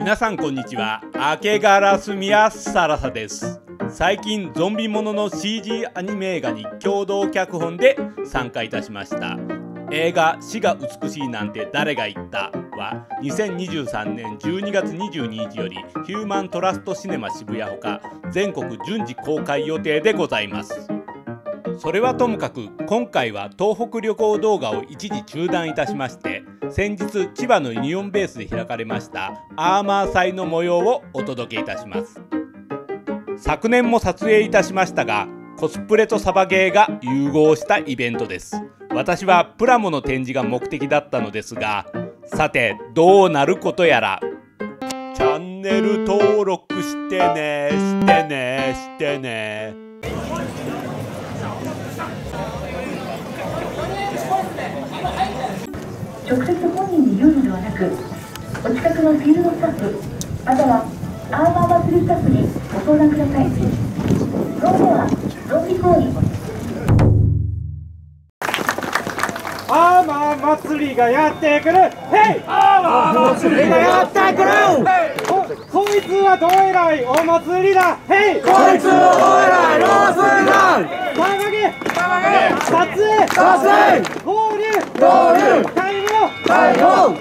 皆さんこんにちは。明けガラス宮サラサです。最近ゾンビものの CG アニメ映画に共同脚本で参加いたしました。映画「死が美しいなんて誰が言った」は2023年12月22日よりヒューマントラストシネマ渋谷ほか全国順次公開予定でございます。それはともかく今回は東北旅行動画を一時中断いたしまして、先日千葉のユニオンベースで開かれましたアーマー祭の模様をお届けいたします。昨年も撮影いたしましたが、コスプレとサバゲーが融合したイベントです。私はプラモの展示が目的だったのですが、さてどうなることやら。チャンネル登録してねしてねしてね。 直接本人に言うのではなく、お近くのフィールドスタッフまたはアーマー祭りスタッフにご相談ください。それではゾンビ行為。 アーマー祭りがやってくる。ヘイ！アーマー祭りがやってくる。こいつはどえらいお祭りだ。ヘイ！こいつはどえらいお祭りだ。撮影合流逮捕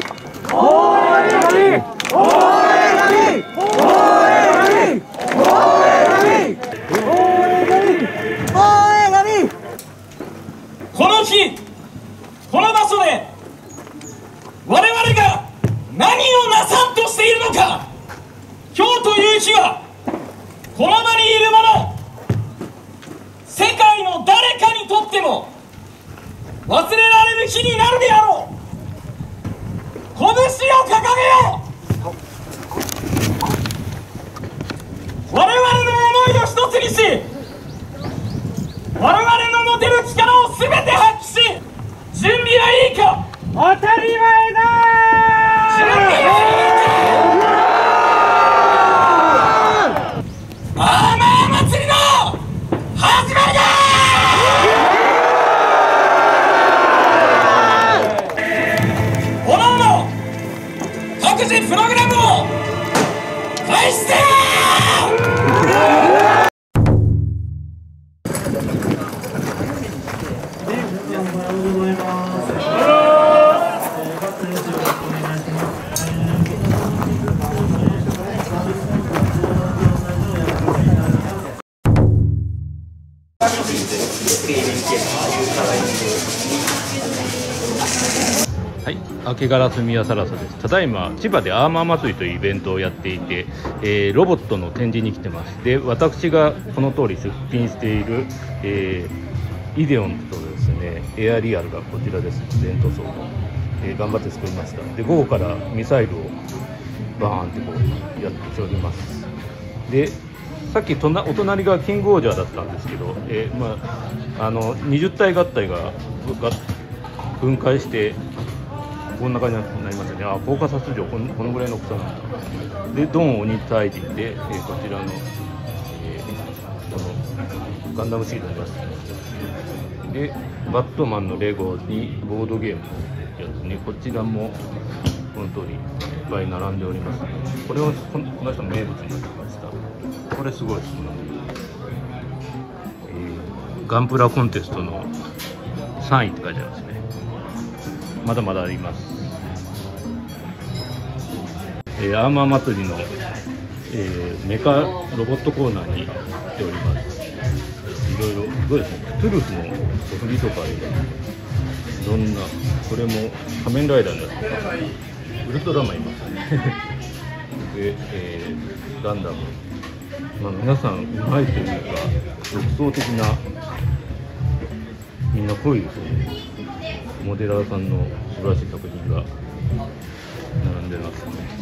この日この場所で我々が何をなさんとしているのか、今日という日はこの場にいる者世界の誰かにとっても忘れられる日になるであろう。拳を掲げよう。我々の思いを一つにし、我々の持てる力を全て発揮し、準備はいいか。 当たり前だ。 準備はいいか。アーマー祭りの始まりだ。おのおの各自プログラムを開始せよ。 はい、明けガラス宮サラサです。ただいま千葉でアーマー祭りというイベントをやっていて、ロボットの展示に来てます。で、私がこの通り出品している、イデオンとですね、エアリアルがこちらです。全塗装の、頑張って作りました。で、午後からミサイルをバーンってこうやっております。で、さっきお隣がキングオージャーだったんですけど、20体合体が分解してこんな感じになりますよね。フォーカス出場このぐらいの大きさなんだ。で、ドン鬼退陣で、こちらの、このガンダムシールに出してます。で、バットマンのレゴにボードゲームのやつにこちらもこの通りいっぱい並んでおります。これをこの人の名物にしてました。これすごいですね。ガンプラコンテストの3位って書いてありますね。まだまだあります。アーマー祭りの、メカロボットコーナーに来ております。いろいろすごいですね。トゥルフのソフビとかいろんな、これも仮面ライダーになってます。ウルトラマンいますね。で、ガンダム、皆さんうまいというか独創的な、みんな濃いですね。モデラーさんの素晴らしい作品が並んでますね。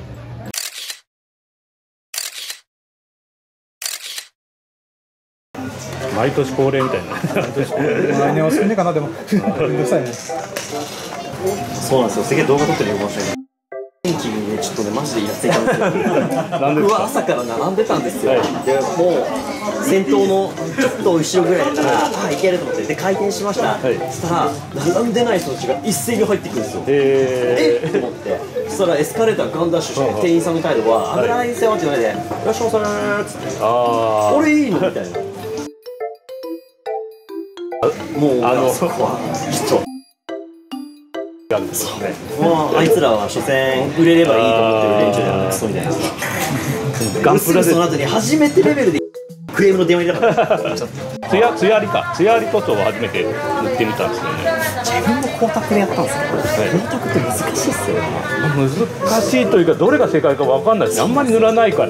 毎年恒例みたいな。 来年は少ねえかな。でもめんどくさいね。 そうなんですよ。すげえ動画撮ってるよ、ごめんなさい。天気にね、ちょっとね、マジでイラついたんですよ。僕は朝から並んでたんですよ。で、もう先頭のちょっと後ろぐらいだから、あ、いけると思って、で回転しました。そしたら並んでない人たちが一斉に入ってくるんですよ。と思って、 そしたらエスカレーターガンダッシュして店員さんの態度は危ないですよって言われて「いらっしゃいませー」っつって「俺いいの?」みたいな。もうそこはもうあいつらは所詮売れればいいと思ってる連中じゃなくクソみたいな。ガンプラでその後に初めてレベルでクレームの電話入れたから。 つやり塗装を初めて塗ってみたんですよね。 自分も光沢でやったんですけど、光沢って難しいっすよね。 難しいというかどれが正解か分かんないし、あんまり塗らないから。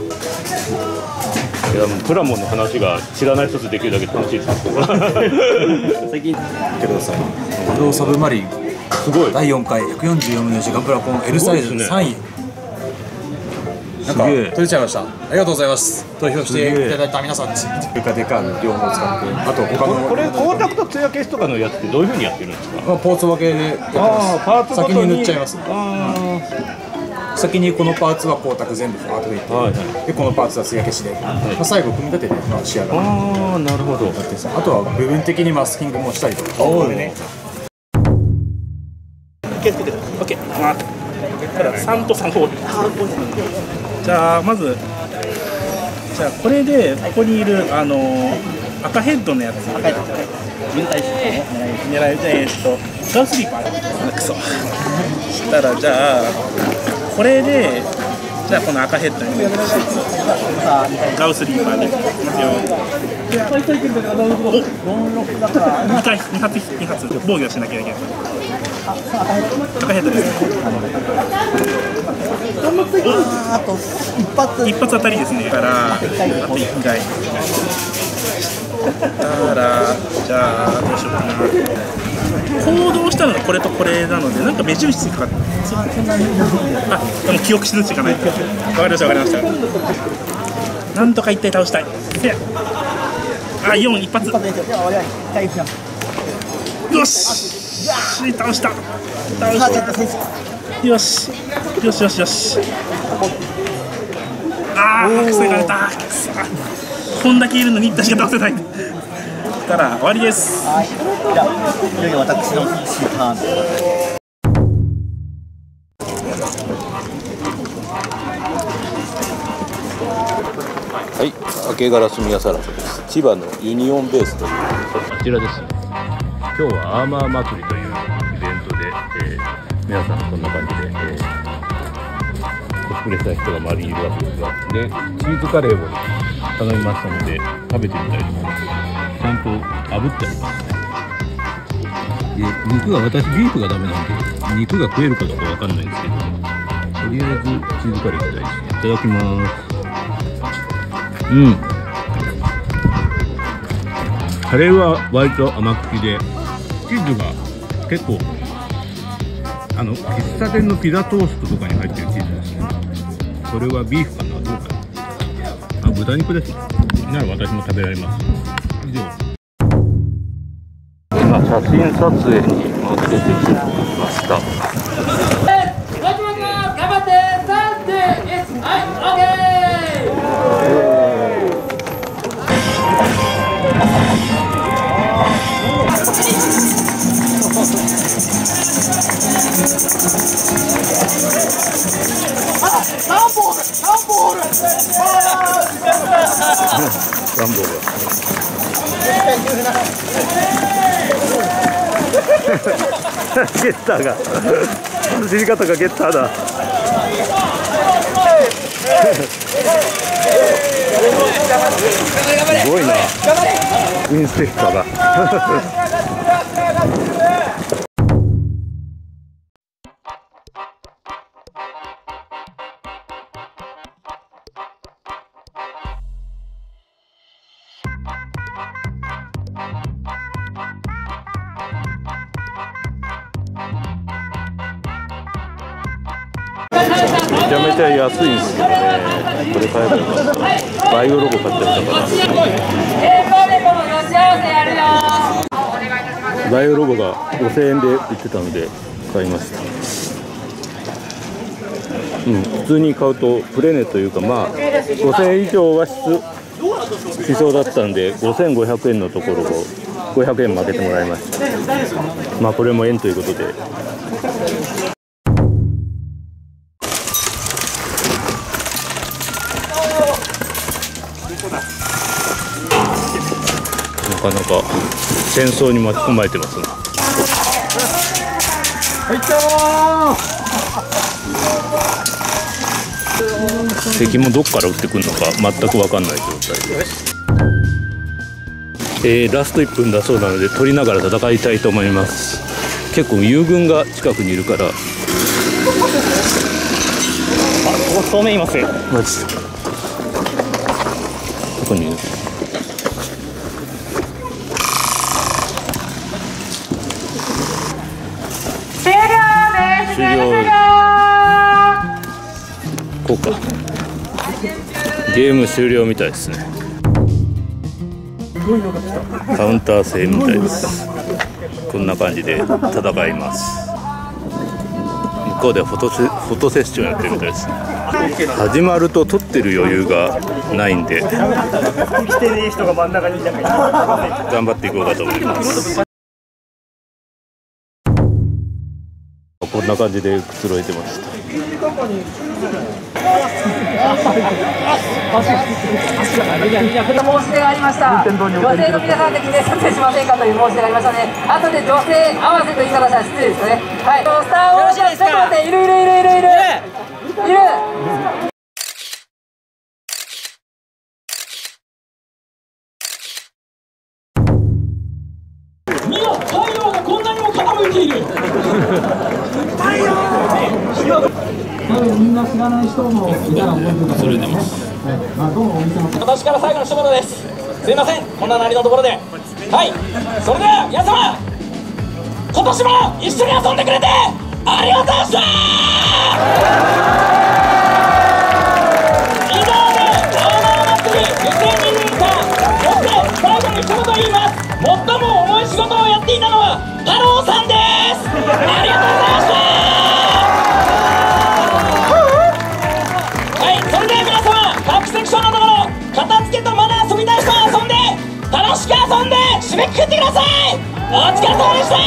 いやもうプラモンの話が知らない人とできるだけ楽しいです。 最近見てください。 ブローサブマリンすごい。 第4回144分の1ガンプラコン L サイズ3位。なんか取れちゃいました。ありがとうございます。投票していただいた皆さんです。デカデカの両方使って、あと他のこれ光沢と艶消しとかのやつってどういうふうにやってるんですか？ ポーツ分けでやってます。先に塗っちゃいます。先にこのパーツは光沢全部ファーッと拭いて、でこのパーツは艶消しで、最後組み立てて仕上がる。 ああなるほど。 あとは部分的にマスキングもしたりとか。 オッケー。3と3ホール。じゃあまずじゃあこれでここにいる赤ヘッドのやつ。狙いガウスリーパークソ。したらじゃあこれでじゃあこの赤ヘッドにガウスリーパーでいきますよ。2発防御しなきゃいけない。赤ヘッドですね。一発当たりですね。からあと1回。だからじゃあどうしようかな。行動したのがこれとこれなのでなんか目印かかってでも記憶しずついかない。わかりました。なんとか一体倒したい。4一発。よし倒した。よし。防がれた。こんだけいるのに1体しか倒せない。たら終わりです。 じゃあいよいよ私の PC ターン。 はい、明けガラス宮サラサです。千葉のユニオンベースというこちらですね。今日はアーマー祭りというイベントで、皆さんこんな感じで、コスプレした人が周りにいるわけですが、でチーズカレーを頼みましたので食べてみたいと思います。ちゃんと炙ってありますね。で肉が私ビーフがダメなんで肉が食えるかどうかわかんないんですけど、とりあえずチーズカレーいきたいです。いただきます。カレーは割と甘口で、チーズが結構喫茶店のピザトーストとかに入ってるチーズですね。これはビーフかな、どうかな。豚肉ですね。なら私も食べられます。以上。今写真撮影に出てきました。ランボーがゲッターが走り方がゲッターだ。すごいな、インスペクターがめちゃめちゃ安いんですよね。これ買えばよかった。バイオロゴ買っちゃったから。バイオロゴが5000円で売ってたので買いました。普通に買うとプレネというか、まあ5000円以上はしそうだったんで、5500円のところを500円負けてもらいました。まあこれも円ということで。 なかなか戦争に巻き込まれてますな。敵もどっから撃ってくるのか全く分かんない状態で、ラスト1分だそうなので取りながら戦いたいと思います。結構友軍が近くにいるから。 ここ正面いますよ。 マジでどこにいる？終了。こうか。ゲーム終了みたいですね。カウンター制みたいです。こんな感じで戦います。向こうではフォトセッションやってるみたいですね。始まると撮ってる余裕がないんで、頑張っていこうかと思います。こんな感じでくつろいでました。 申し出がありました。女性の皆さんで記念撮影しませんかという申し出がありましたね。後で女性合わせと言い方したら失礼ですね。はい。スター・ウォーズ、ちょっと待って、いる。 見よ、太陽がこんなにも傾いている。 みんな知らない人もいたら覚えてください。それでも。 私から最後の一言です。すいません、こんななりのところで。はい、それでは皆様、今年も一緒に遊んでくれてありがとうございました。以上で青菜祭り2023、そして最後に一言言います。最も重い仕事をやっていたのは太郎さんです。ありがとうございました。各セクションのところ、片付けとまだ遊びたい人は遊んで、楽しく遊んで締めくくってください。お疲れ様でした。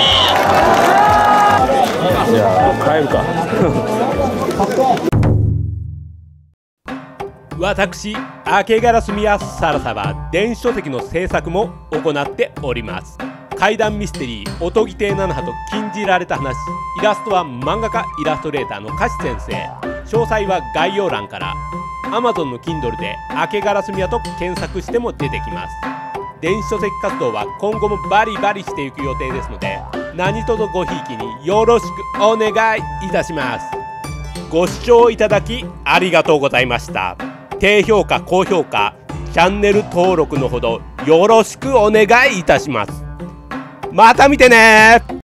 いやー、帰るか。私、明け烏宮サラサは電子書籍の制作も行っております。怪談ミステリーおとぎ亭七葉と禁じられた話、イラストは漫画家イラストレーターのカシ先生。詳細は概要欄から。Amazon の Kindle で明け烏宮と検索しても出てきます。電子書籍活動は今後もバリバリしていく予定ですので、何卒ごひいきによろしくお願いいたします。ご視聴いただきありがとうございました。低評価、高評価、チャンネル登録のほどよろしくお願いいたします。また見てねー。